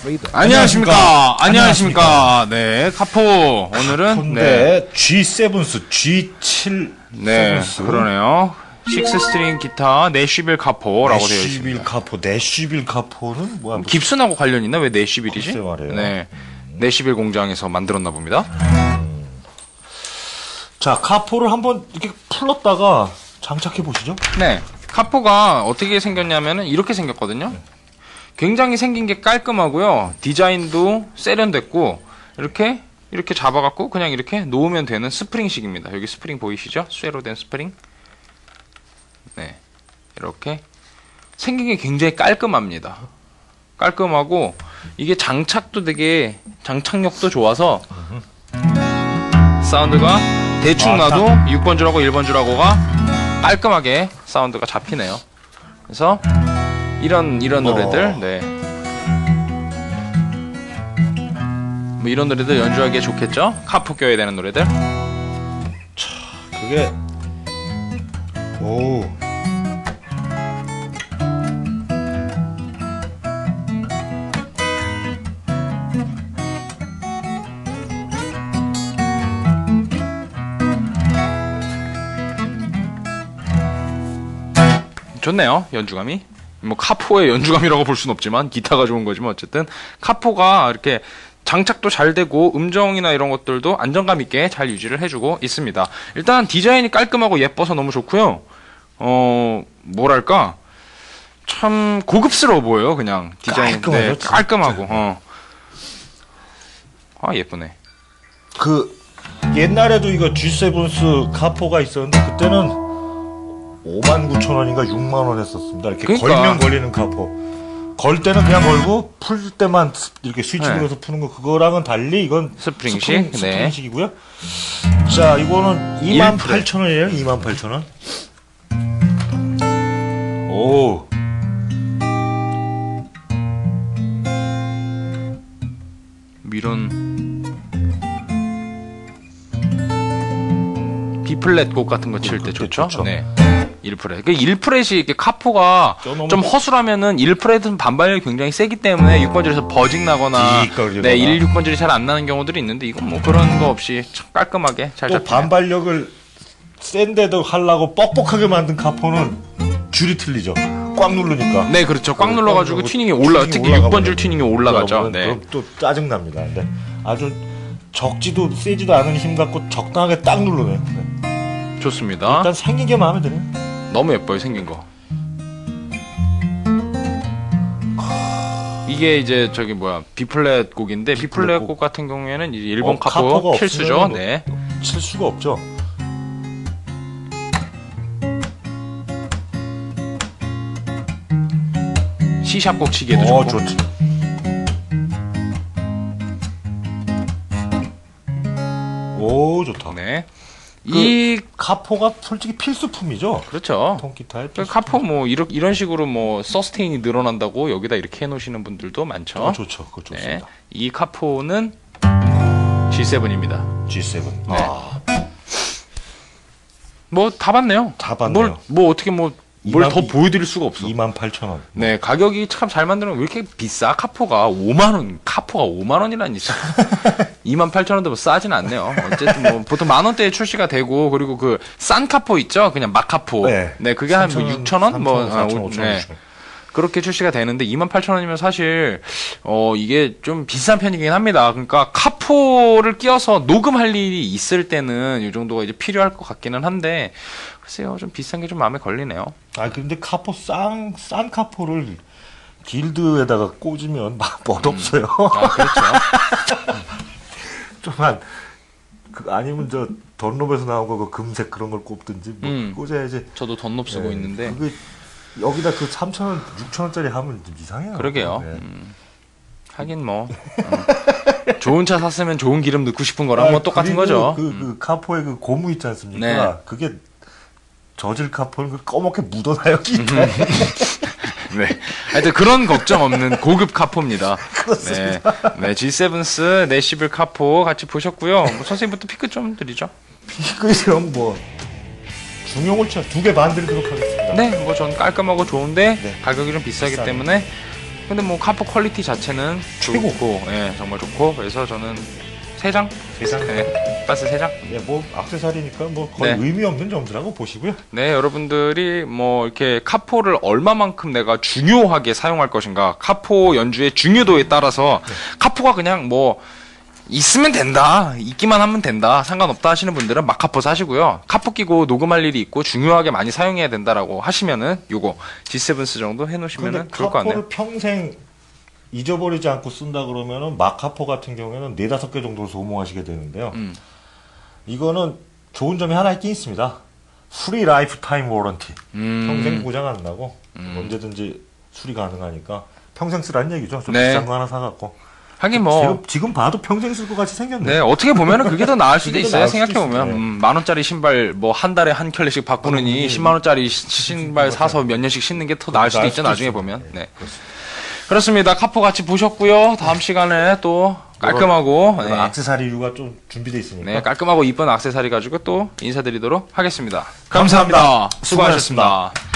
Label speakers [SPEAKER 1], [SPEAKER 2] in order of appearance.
[SPEAKER 1] 안녕하십니까. 안녕하십니까. 네, 카포. 오늘은
[SPEAKER 2] 네, G7스 G7
[SPEAKER 1] 네, 그러네요. 6스트링 기타 내쉬빌 카포라고 되어 있습니다.
[SPEAKER 2] 내쉬빌 카포는 뭐야?
[SPEAKER 1] 깁슨하고 관련 있나? 왜 내쉬빌이지?
[SPEAKER 2] 말이에요.
[SPEAKER 1] 네, 내쉬빌 공장에서 만들었나 봅니다.
[SPEAKER 2] 자, 카포를 한번 이렇게 풀었다가 장착해 보시죠.
[SPEAKER 1] 네, 카포가 어떻게 생겼냐면은 이렇게 생겼거든요. 굉장히 생긴 게 깔끔하고요. 디자인도 세련됐고 이렇게 잡아갖고 그냥 이렇게 놓으면 되는 스프링식입니다. 여기 스프링 보이시죠? 쇠로 된 스프링. 네, 이렇게 생긴 게 굉장히 깔끔합니다. 깔끔하고 이게 장착도 되게 장착력도 좋아서 사운드가 대충 놔도 6번 줄하고 1번 줄하고가 깔끔하게 사운드가 잡히네요. 그래서 이런 노래들, 네. 뭐 이런 노래들 연주하기에 좋겠죠? 카포 껴야 되는 노래들.
[SPEAKER 2] 차, 그게 오.
[SPEAKER 1] 좋네요, 연주감이. 뭐 카포의 연주감이라고 볼 수는 없지만 기타가 좋은 거지만 어쨌든 카포가 이렇게 장착도 잘 되고 음정이나 이런 것들도 안정감 있게 잘 유지를 해주고 있습니다. 일단 디자인이 깔끔하고 예뻐서 너무 좋고요. 뭐랄까 참 고급스러워 보여요. 그냥 디자인 네, 깔끔하고 아 예쁘네.
[SPEAKER 2] 그 옛날에도 이거 G7스 카포가 있었는데 그때는 59,000원인가 6만원 했었습니다. 이렇게 그러니까. 걸면 걸리는 카포. 걸 때는 그냥 걸고 풀 때만 이렇게 스위치 눌러서 푸는 거 그거랑은 달리 이건
[SPEAKER 1] 스프링식.
[SPEAKER 2] 스프링식이고요. 자, 이거는 28,000원이에요. 28,000원. 오.
[SPEAKER 1] 이런 B플랫 곡 같은 거 칠 때 좋죠? 네. 1프렛. 그 1프렛이 이렇게 카포가 좀 허술하면은 1프렛은 반발력이 굉장히 세기 때문에 6번 줄에서 버직 나거나 네, 1, 6번 줄이 잘 안 나는 경우들이 있는데 이건 뭐 그런 거 없이 참 깔끔하게 잘 잡히네요.
[SPEAKER 2] 또 반발력을 센데도 하려고 뻑뻑하게 만든 카포는 줄이 틀리죠. 꽉 누르니까.
[SPEAKER 1] 네, 그렇죠. 꽉 눌러가지고 튜닝이 특히 6번 줄 튜닝이 올라가죠. 네.
[SPEAKER 2] 그럼 또 짜증납니다. 네. 아주 적지도 세지도 않은 힘 갖고 적당하게 딱 누르네요. 네.
[SPEAKER 1] 좋습니다.
[SPEAKER 2] 일단 생긴 게 마음에 드네요.
[SPEAKER 1] 너무 예뻐요, 생긴 거. 이게 이제 저기 뭐야 B플랫 곡인데 B플랫 곡 같은 경우에는 이제 일본 카포 필수죠. 네.
[SPEAKER 2] 칠 수가 없죠.
[SPEAKER 1] C샵 곡 치기에도 좋고.
[SPEAKER 2] 좋지. 오, 좋다.
[SPEAKER 1] 네.
[SPEAKER 2] 이 카포가 솔직히 필수품이죠.
[SPEAKER 1] 그렇죠.
[SPEAKER 2] 통기타의
[SPEAKER 1] 카포 뭐 이런 식으로 뭐 서스테인이 늘어난다고 여기다 이렇게 해놓으시는 분들도 많죠.
[SPEAKER 2] 좋죠. 그거 좋습니다.
[SPEAKER 1] 네. 이 카포는 G7입니다.
[SPEAKER 2] G7.
[SPEAKER 1] 네. 뭐 다 봤네요.
[SPEAKER 2] 다 봤네요.
[SPEAKER 1] 뭐 어떻게 뭘 더 보여드릴 수가 없어.
[SPEAKER 2] 28,000원.
[SPEAKER 1] 네, 가격이 참 잘 만드는 왜 이렇게 비싸? 카포가 5만원, 카포가 5만원이라니. 28,000원도 뭐 싸진 않네요. 어쨌든 뭐 보통 만원대에 출시가 되고, 그리고 그 싼 카포 있죠? 그냥 막 카포. 네, 그게 한 뭐 6,000원? 뭐,
[SPEAKER 2] 4,000원,
[SPEAKER 1] 네. 그렇게 출시가 되는데 28,000원이면 사실 이게 좀 비싼 편이긴 합니다. 그러니까 카포를 끼워서 녹음할 일이 있을 때는 이 정도가 이제 필요할 것 같기는 한데 글쎄요, 좀 비싼 게 좀 마음에 걸리네요.
[SPEAKER 2] 아, 근데 카포 싼 카포를 길드에다가 꽂으면 멋없어요.
[SPEAKER 1] 아, 그렇죠.
[SPEAKER 2] 좀만 아니면 저 던롭에서 나온 거 그 금색 그런 걸 꼽든지 뭐 꽂아야지.
[SPEAKER 1] 저도 던롭 쓰고 있는데
[SPEAKER 2] 그게 여기다 그 3,000원, 6,000원짜리 하면 좀 이상해요.
[SPEAKER 1] 그러게요. 네. 하긴 뭐 좋은 차 샀으면 좋은 기름 넣고 싶은 거랑 뭐 똑같은 거죠.
[SPEAKER 2] 그 카포에 그 고무 있지 않습니까?
[SPEAKER 1] 네.
[SPEAKER 2] 그게 저질 카포는 그 꺼멓게 묻어나요, 기타에.
[SPEAKER 1] 네. 하여튼 그런 걱정 없는 고급 카포입니다.
[SPEAKER 2] 그렇습니다.
[SPEAKER 1] 네, G7스 내시빌 카포 같이 보셨고요. 뭐 선생님부터 피크 좀 드리죠.
[SPEAKER 2] 피크형 뭐 중용을 2개 만들도록 하겠습니다.
[SPEAKER 1] 네, 뭐 전 깔끔하고 좋은데
[SPEAKER 2] 네.
[SPEAKER 1] 가격이 좀 비싸기 때문에 근데 뭐 카포 퀄리티 자체는
[SPEAKER 2] 최고.
[SPEAKER 1] 좋고, 예, 정말 좋고. 그래서 저는 3장?
[SPEAKER 2] 3장?
[SPEAKER 1] 네, 가스 3장?
[SPEAKER 2] 예, 뭐 액세서리니까 뭐 거의
[SPEAKER 1] 네.
[SPEAKER 2] 의미 없는 점수라고 보시고요.
[SPEAKER 1] 네, 여러분들이 뭐 이렇게 카포를 얼마만큼 내가 중요하게 사용할 것인가, 카포 연주의 중요도에 따라서 카포가 그냥 뭐 있으면 된다, 있기만 하면 된다, 상관없다 하시는 분들은 막 카포 사시고요. 카포 끼고 녹음할 일이 있고 중요하게 많이 사용해야 된다라고 하시면은 요거 G7스 정도 해놓으시면은
[SPEAKER 2] 근데
[SPEAKER 1] 좋을 것 같네요.
[SPEAKER 2] 카포를 평생 잊어버리지 않고 쓴다 그러면은 마카포 같은 경우에는 4-5개 정도를 소모하시게 되는데요. 이거는 좋은 점이 하나 있긴 있습니다. 프리 라이프 타임 워런티. 평생 고장 안 나고 언제든지 수리 가능하니까 평생 쓰라는 얘기죠. 좀
[SPEAKER 1] 네.
[SPEAKER 2] 비싼 거 하나 사갖고.
[SPEAKER 1] 하긴 뭐
[SPEAKER 2] 지금 봐도 평생 쓸 것 같이 생겼네.
[SPEAKER 1] 네, 어떻게 보면은 그게 더 나을 수도
[SPEAKER 2] 그게 더
[SPEAKER 1] 있어요.
[SPEAKER 2] 나을 수도
[SPEAKER 1] 생각해보면.
[SPEAKER 2] 있어요.
[SPEAKER 1] 10,000원짜리 신발 뭐 한 달에 한 켤레씩 바꾸느니 10만원짜리 신발 사서 몇 년씩 신는 게 더 나을 수도 있죠, 나중에 보면. 네. 그렇습니다. 카포 같이 보셨고요. 다음 시간에 또 깔끔하고, 네.
[SPEAKER 2] 액세서리류가 좀 준비되어 있으니까.
[SPEAKER 1] 네, 깔끔하고 이쁜 액세서리 가지고 또 인사드리도록 하겠습니다. 감사합니다. 수고하셨습니다.